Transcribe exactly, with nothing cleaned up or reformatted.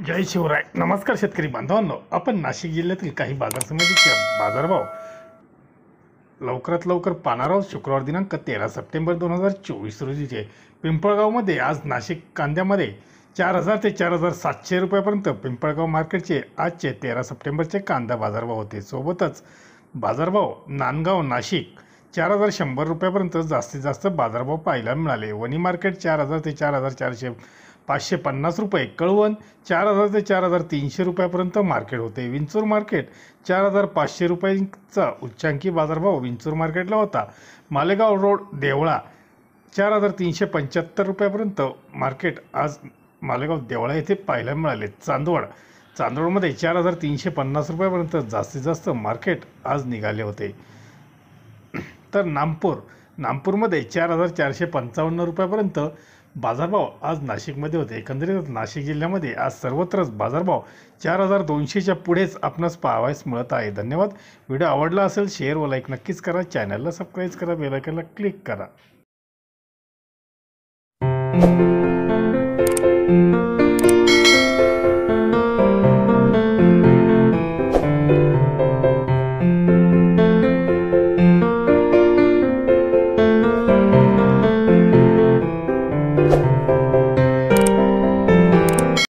जय शिवराय. नमस्कार शेतकरी बांधवांनो, आपण नाशिक जिल्ह्यातील काही बाजार समितीचे बाजारभाव लवकरात लवकर पाहणार आहोत. शुक्रवार दिनांक तेरा सप्टेंबर दोन हजार चोवीस रोजीचे पिंपळगावमध्ये आज नाशिक कांद्यामध्ये चार हजार ते चार हजार सातशे रुपयापर्यंत पिंपळगाव मार्केटचे आजचे तेरा सप्टेंबरचे कांदा बाजारभाव होते. सोबतच बाजारभाव नांदगाव नाशिक चार हजार शंभर रुपयापर्यंत जास्तीत जास्त बाजारभाव पाहायला मिळाले. वणी मार्केट चार हजार ते चार हजार चारशे पाचशे पन्नास रुपये, कळवण चार हजार ते चार हजार तीनशे रुपयापर्यंत मार्केट होते. विंचूर मार्केट चार हजार पाचशे रुपयांचा उच्चांकी बाजारभाव विंचूर मार्केटला होता. मालेगाव रोड देवळा चार हजार तीनशे पंच्याहत्तर रुपयापर्यंत मार्केट आज मालेगाव देवळा येथे पाहायला मिळाले. चांदवड चांदवडमध्ये चार हजार तीनशे पन्नास रुपयापर्यंत जास्तीत जास्त मार्केट आज निघाले होते. तर नागपूर नागपूरमध्ये चार हजार चारशे पंचावन्न रुपयापर्यंत बाजारभाव आज नाशिकमध्ये होते. एकंदरीत नाशिक जिल्ह्यामध्ये आज सर्वत्रच बाजारभाव चार हजार दोनशेच्या पुढेच आपणास पाहावयास मिळत आहे. धन्यवाद. व्हिडिओ आवडला असेल शेअर व लाईक नक्कीच करा. चॅनलला सबस्क्राईब करा. बेल आयकॉनला क्लिक करा.